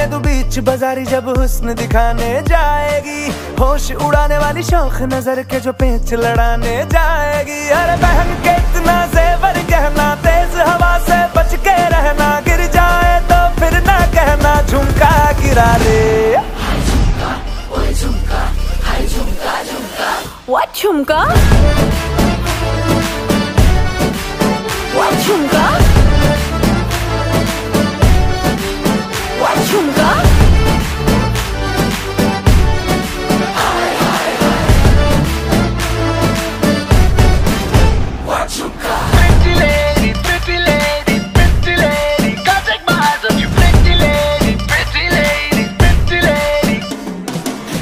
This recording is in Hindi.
तू बीच बाजारी जब हुस्न दिखाने जाएगी, होश उड़ाने वाली शौक नजर के जो पेच लड़ाने जाएगी। अरे पहन के इतना जेवर गहना, तेज हवा से बच के रहना, गिर जाए तो फिर ना कहना झुमका गिरा रे। हाय झुमका, ओए झुमका, हाय झुमका झुमका। What झुमका? What झुमका?